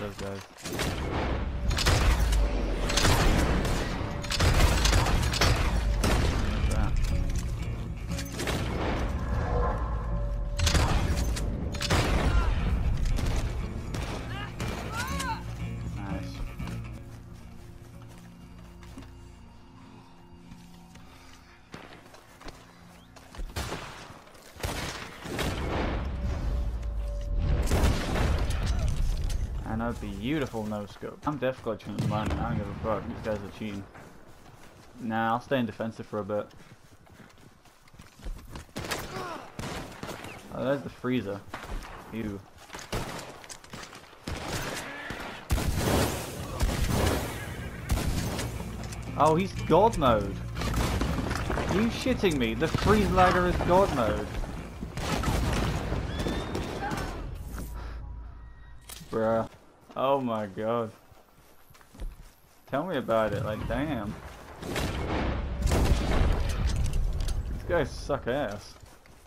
those guys. What's that? Nice. And a beautiful no scope. I'm definitely cheating mine. I don't give a fuck. These guys are cheating. Nah, I'll stay in defensive for a bit. Oh, there's the freezer. Ew. Oh, he's God mode. Are you shitting me? The freeze lagger is God mode. Bruh. Oh my god. Tell me about it, like damn. These guys suck ass.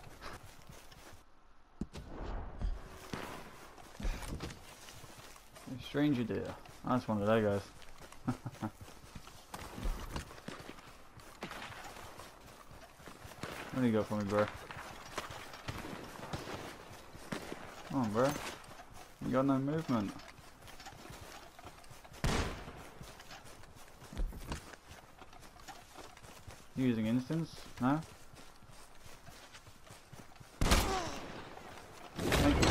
Stranger deer. Oh, that's one of those guys. What do you got for me, bro? Come on, bro. You got no movement. Using instance? No? Thank you.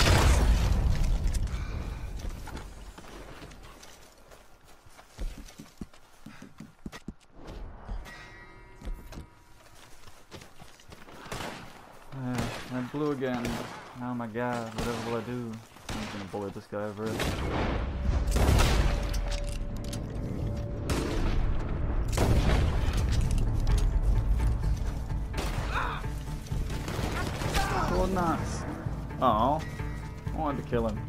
I blew again. Oh my god, whatever will I do? I'm just gonna bullet this guy over it. Oh, nuts. Oh, I wanted to kill him.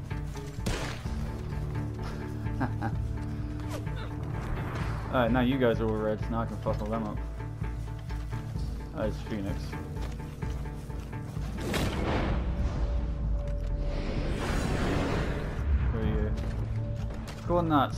Alright, now you guys are all reds. Now I can fuck all them up. It's Phoenix. Who are you? Go nuts.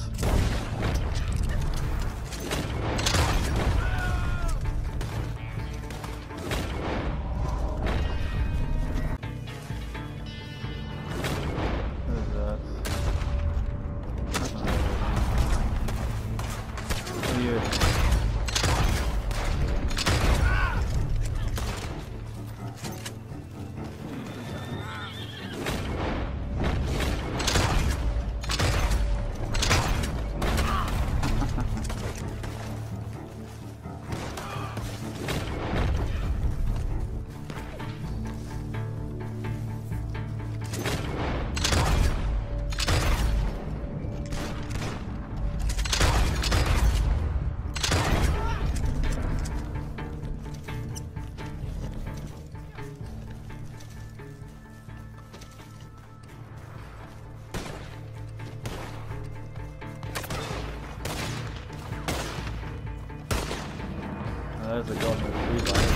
There's a god with 3 lives.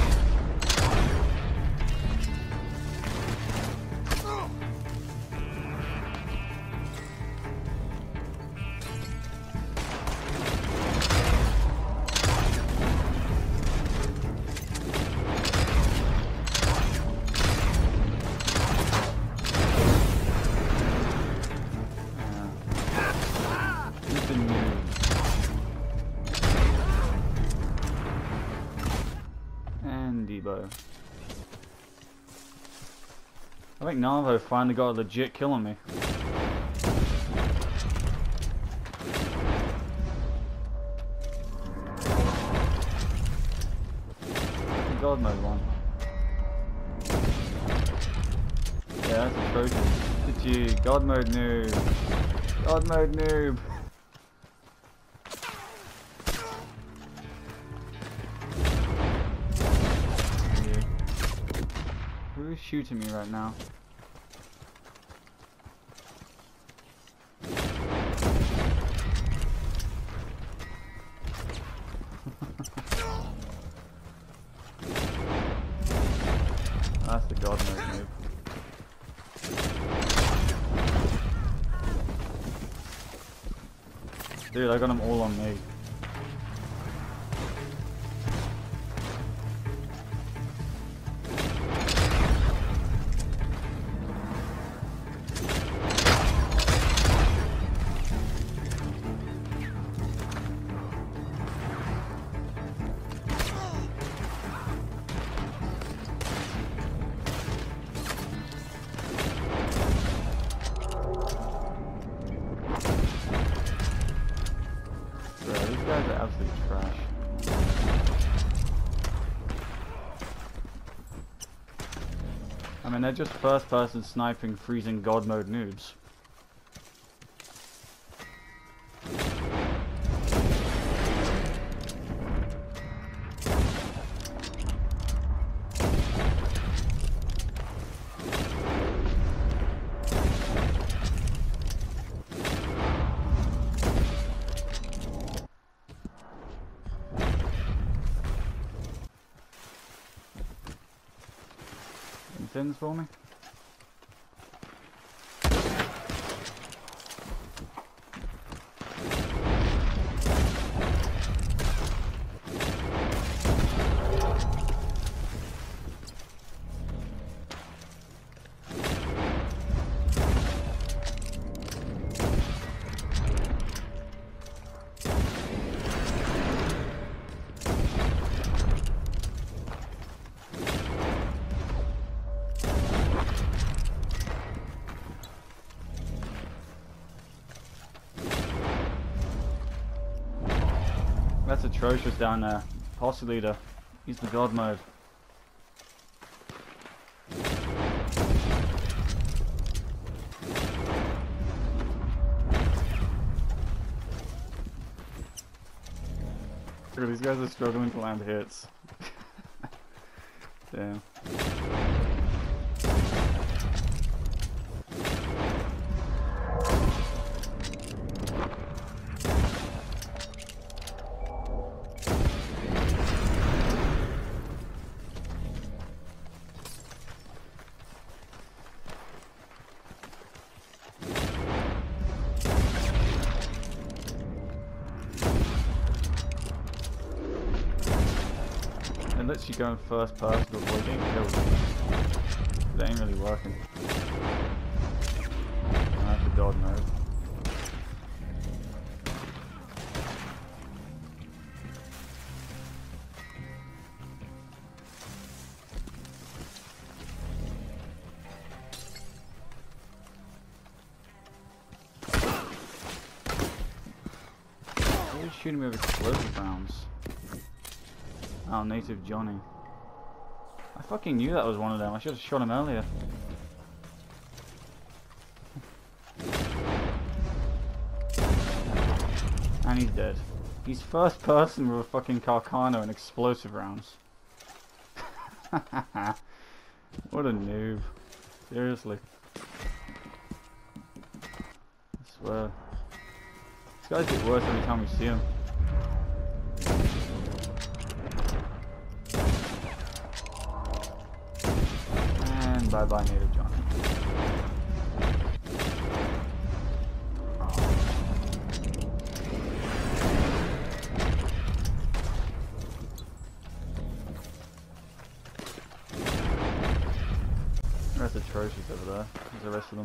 I think Navajo finally got a legit kill on me. God mode one. Yeah, that's atrocious. It's you, God mode noob. God mode noob. Who is shooting me right now? That's the god mode move. Dude, I got them all on me. Absolute trash. I mean, they're just first-person sniping, freezing God mode noobs. Things for me. That's atrocious down there. Possibly to use the God mode. Look, these guys are struggling to land hits. Damn. It lets you go in first person to avoid getting killed. It ain't really working. That's the God mode. Why are you shooting me with explosive rounds? Oh, native Johnny. I fucking knew that was one of them. I should have shot him earlier. And he's dead. He's first person with a fucking Carcano and explosive rounds. What a noob. Seriously. I swear. These guys get worse every time we see them. Bye bye, native Johnny. That's atrocious over there. There's the rest of them.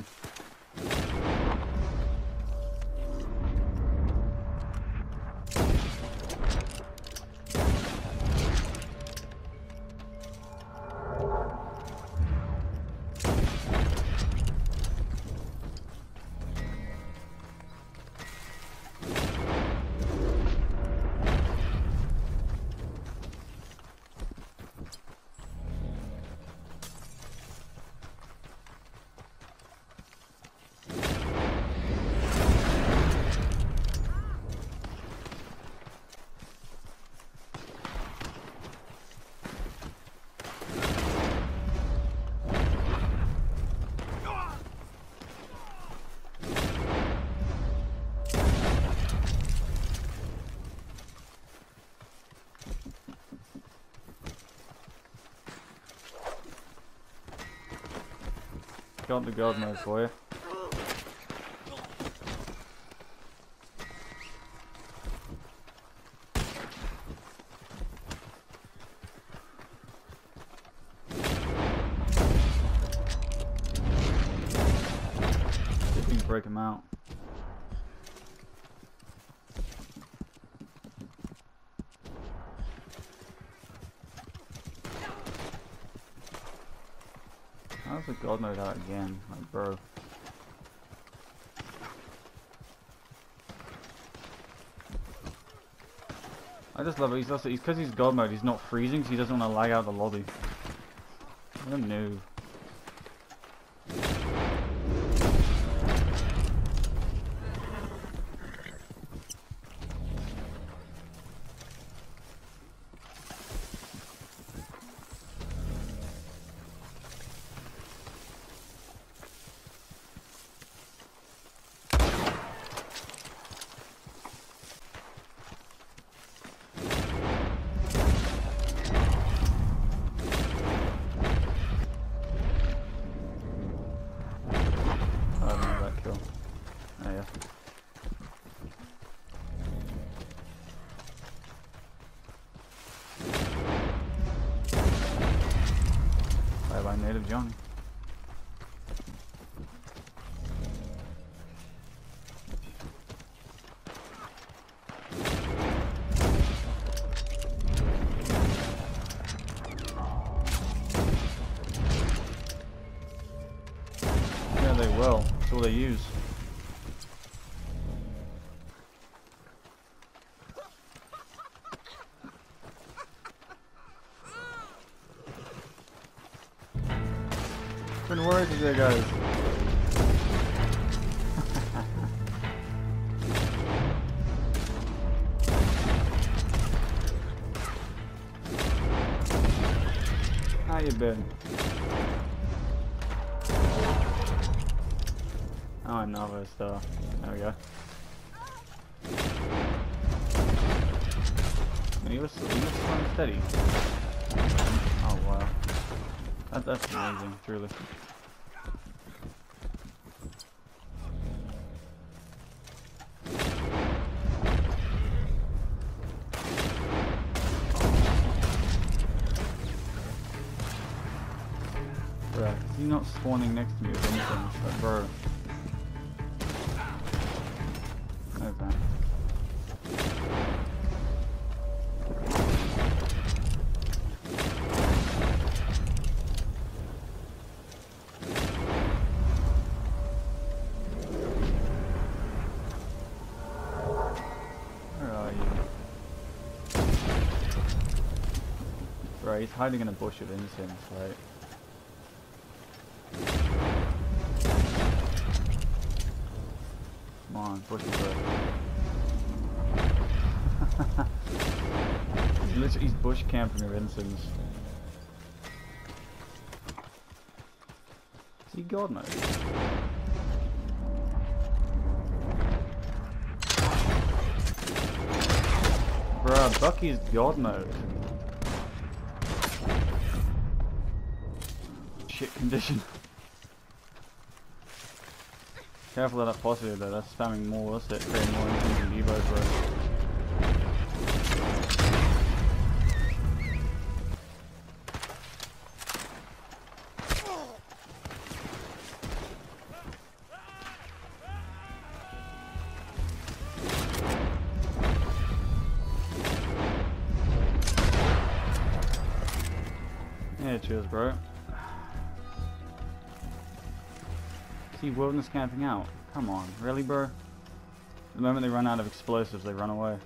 Got the God mode for you. break him out. How's the god mode out again? Like, bro. I just love it. He's also, because he's god mode, he's not freezing, so he doesn't want to lag out the lobby. What a noob. Bye native Johnny. Yeah, they will. That's all they use. Been worried today, guys. How you been? Oh, a Navajo star. There we go. He was flying steady. Oh wow. That's amazing, truly. Bruh, is he not spawning next to me with anything? Like, bro. Okay. Right, he's hiding in a bush of incense, right? Come on, bush bro. He's bush camping of incense. Is he god mode? Bruh, Bucky's god mode. Shit condition. Careful of that posse though, that's spamming more, what's it, creating more engines and Evos, bro. Yeah, cheers, bro. See, wilderness camping out. Come on, really, bro? The moment they run out of explosives, they run away.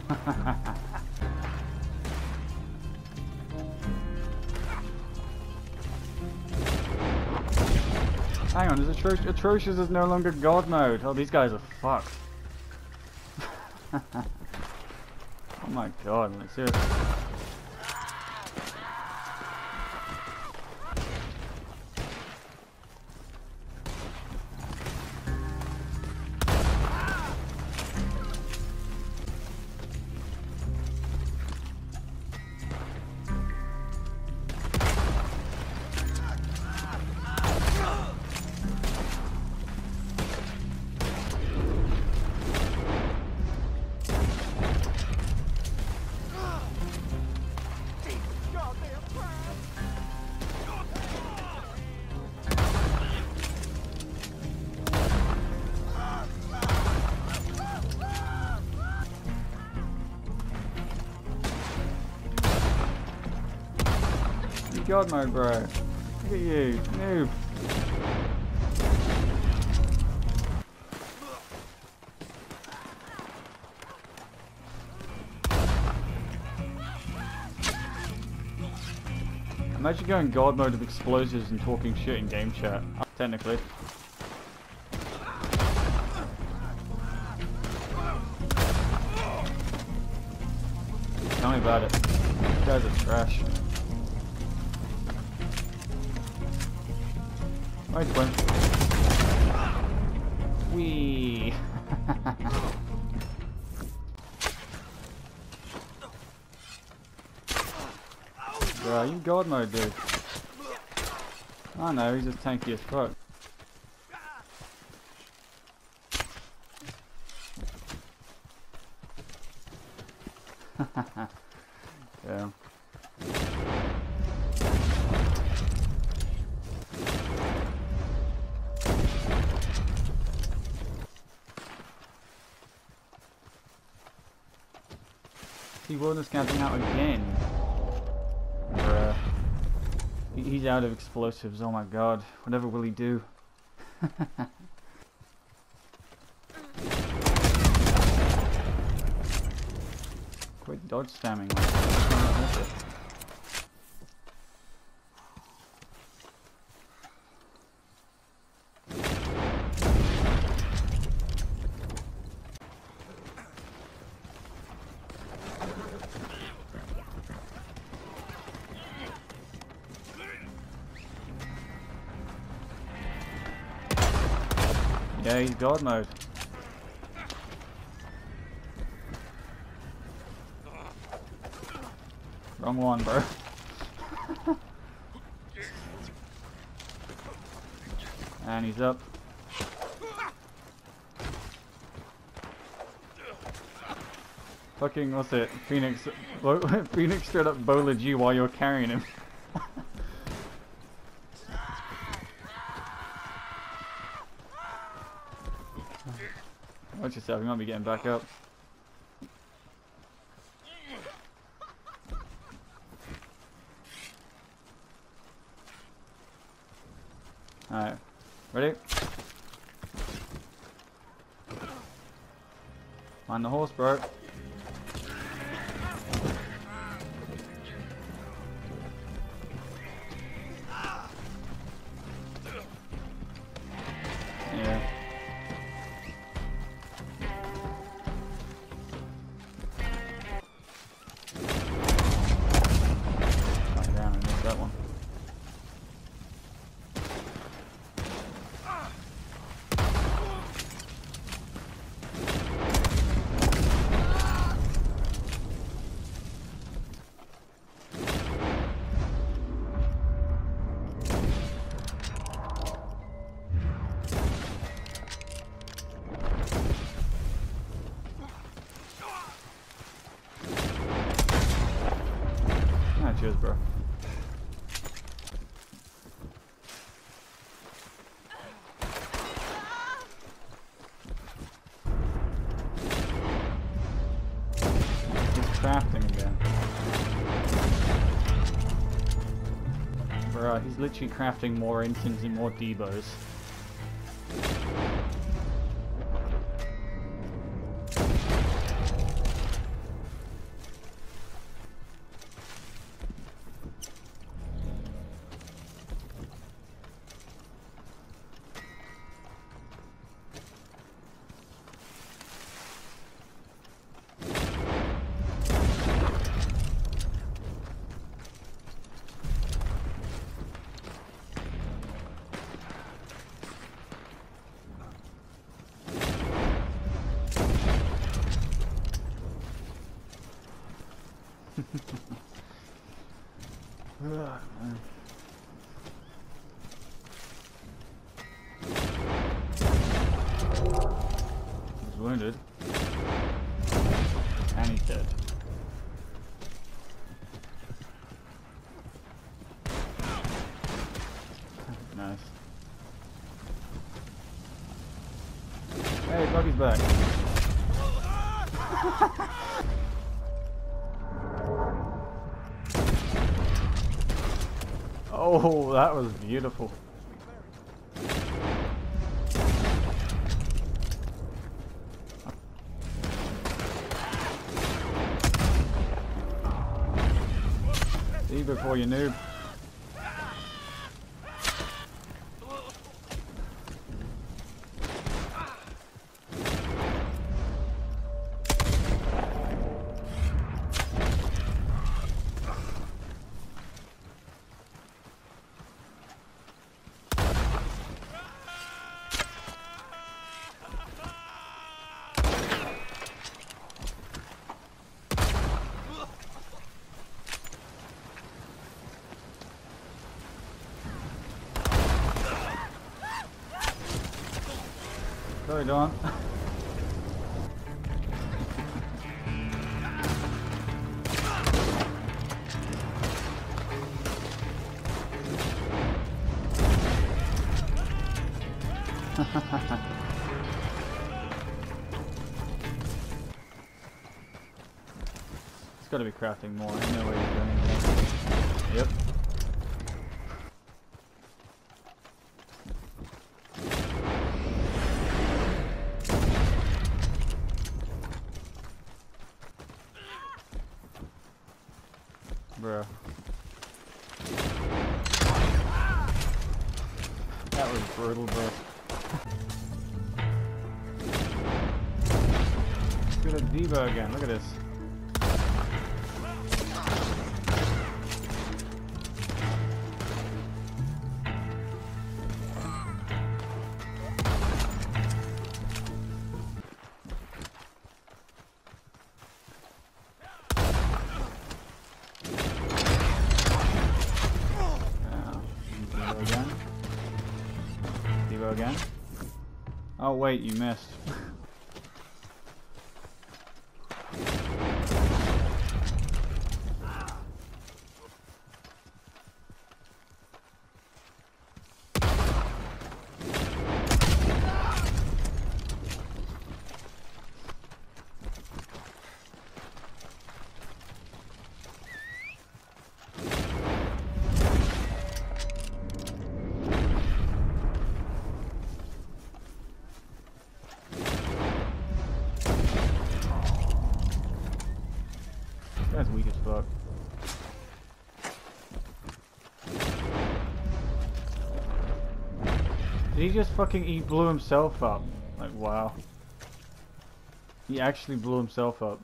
Hang on, is Atrocious is no longer God mode? Oh, these guys are fucked. Oh my god, like seriously. God mode, bro. Look at you, noob. Imagine going God mode with explosives and talking shit in game chat. Technically. Tell me about it. These guys are trash. Right, twin. Wee. Bro, you God mode, dude. Oh no, he's just tanky as fuck. Yeah. He wilderness camping out again. Bruh. He's out of explosives, oh my god. Whatever will he do? Quit dodge spamming. Yeah, he's God mode. Wrong one, bro. And he's up. Fucking, what's it? Phoenix. Phoenix straight up bowled you while you're carrying him. Watch yourself, you might be getting back up. Alright, ready? Mind the horse, bro. Yeah. Down and miss that one. Cheers, bro. He's crafting again. Bro, he's literally crafting more instants and more Debos. He's wounded. And he's dead. Nice. Hey, Buggy's back. Oh, that was beautiful. See before you noob. Sorry, Don. It's gotta be crafting more. I know where you're going. Yep. Bro. That was brutal, bro. Let's go to Devo again. Look at this. Again? Oh wait, you missed. That's weak as fuck. Did he just he blew himself up? Like, wow. He actually blew himself up.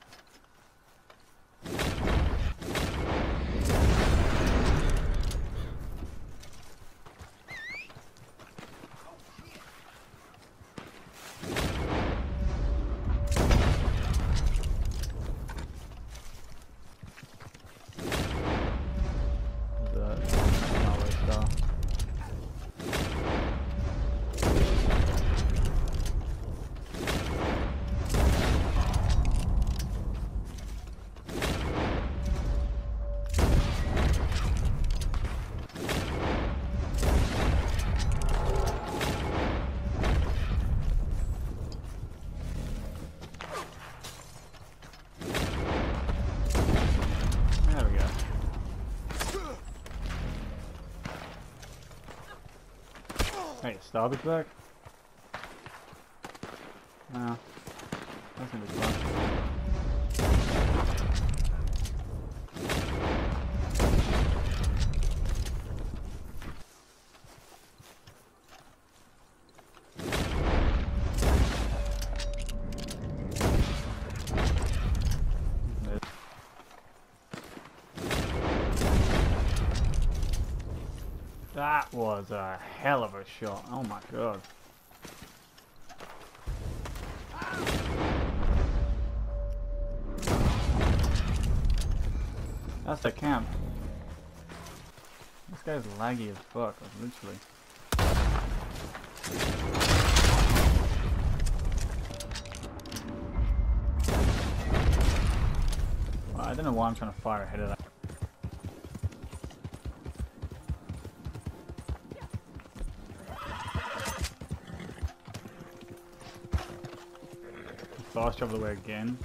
Hey, stop it back? No. That's gonna be fun. That was a hell of a shot. Oh my god. That's the camp. guy's laggy as fuck, like, literally. Well, I don't know why I'm trying to fire ahead of that. Fast travel away again.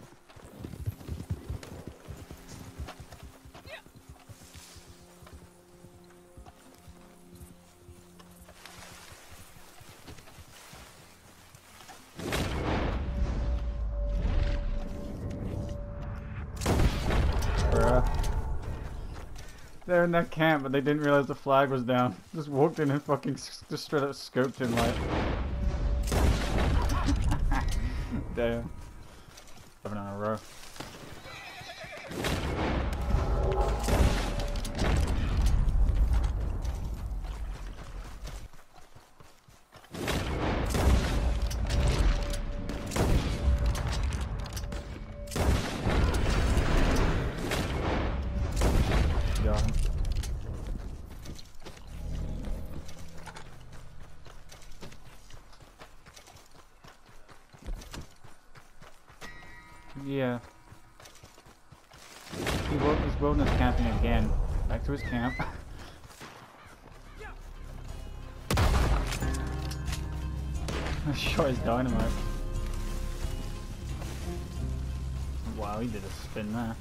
They're in that camp, but they didn't realize the flag was down. Just walked in and fucking just straight up scoped him like. Damn. 7 in a row. Yeah. He's wilderness camping again. Back to his camp. I shot his dynamite. Wow, he did a spin there.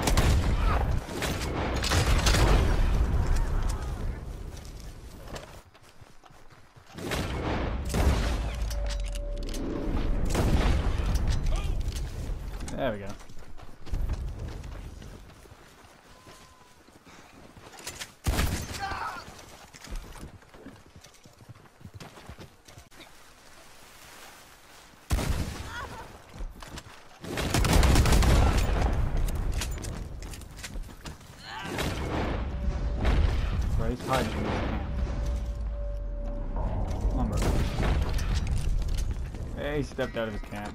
There we go. Right, he's hiding in his camp. Come on, bro. Hey, he stepped out of his camp.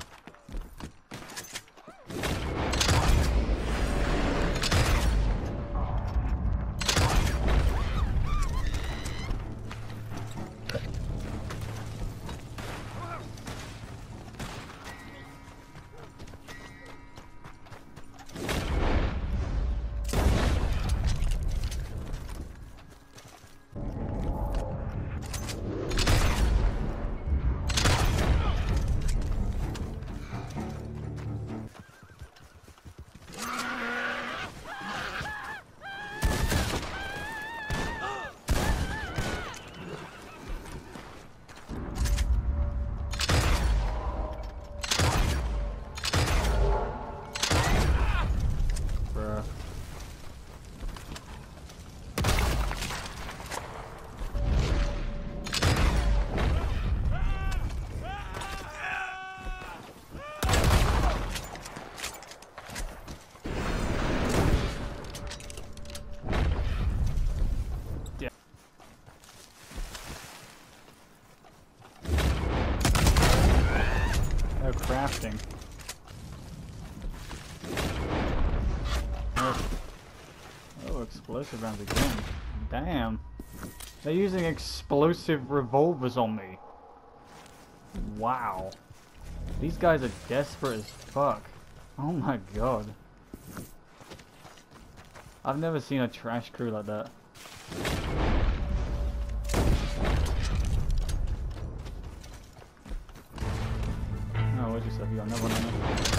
Crafting. Oh, explosive rounds again. Damn. They're using explosive revolvers on me. Wow. These guys are desperate as fuck. Oh my god. I've never seen a trash crew like that. Oh, what'd you say? You got another one on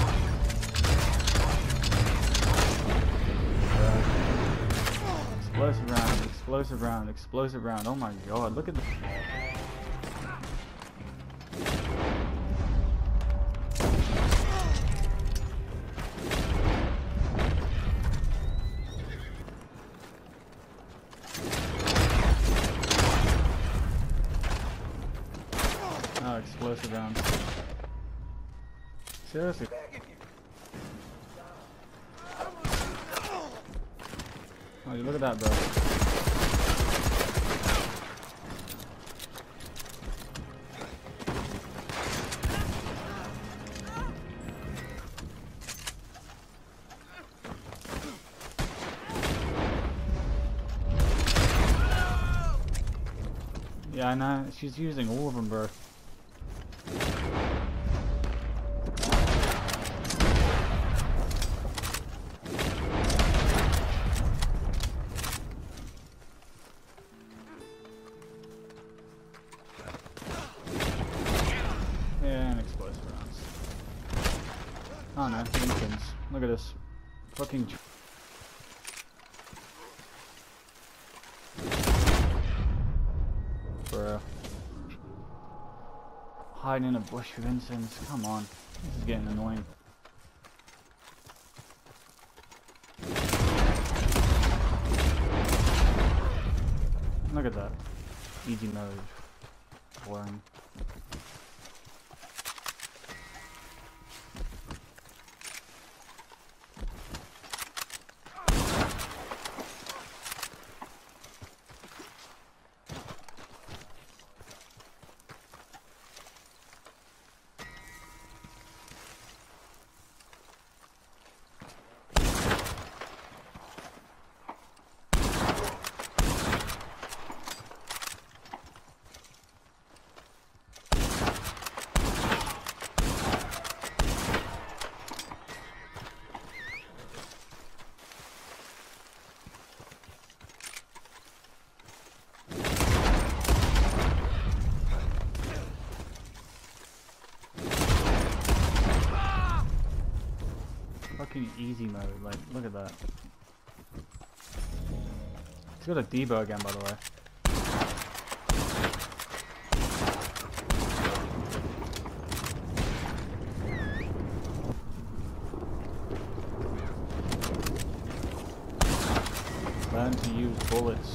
there? Explosive round, explosive round, explosive round. Oh my god, look at the... Oh, explosive round. Seriously. Oh, look at that, bro. I know. She's using all of them, bro. Yeah, and explosive rounds. Oh no, Lincolns. Look at this. Fucking... Bro. Hiding in a bush with incense. Come on. This is getting annoying. Look at that. Easy mode. Boring. Fucking easy mode, like, look at that. It's got a debug again, by the way. Learn to use bullets.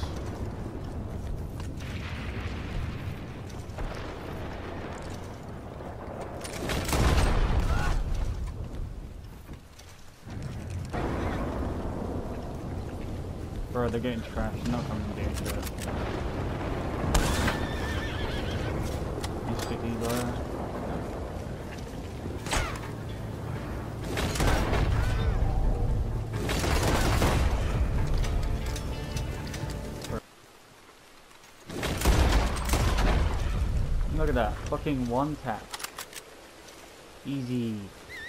Bro, they're getting trashed. They're not coming to do shit. You sticky, bro. Look at that. Fucking one tap. Easy.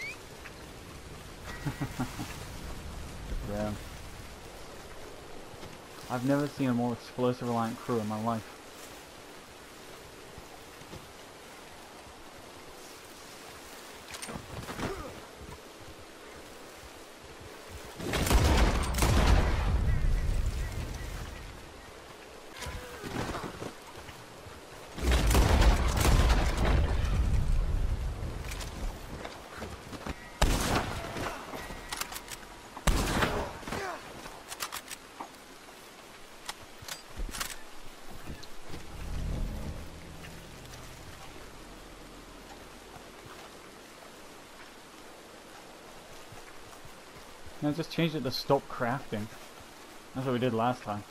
Yeah. I've never seen a more explosive reliant crew in my life. No, just change it to stop crafting. That's what we did last time.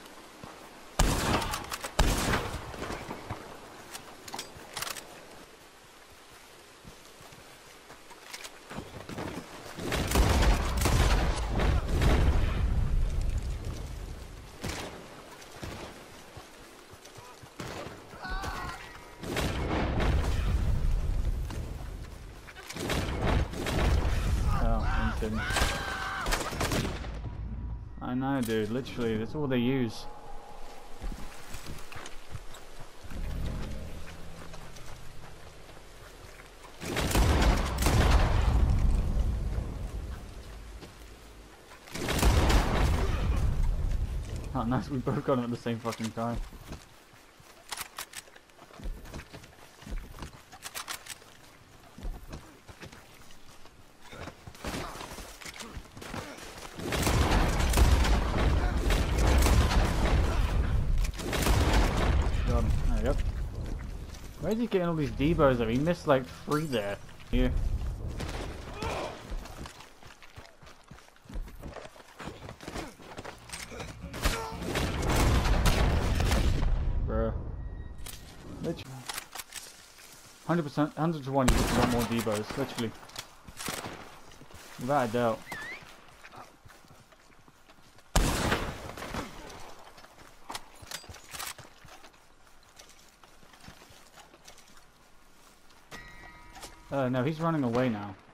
Oh, instant. I know, dude, literally, that's all they use. Oh, nice, we both got them at the same fucking time. There you go. Where's he getting all these debos of? He missed like 3 there. Here. Bruh. Literally. 100%, 100 to 1 you just want more debos, literally. Without a doubt. No, he's running away now.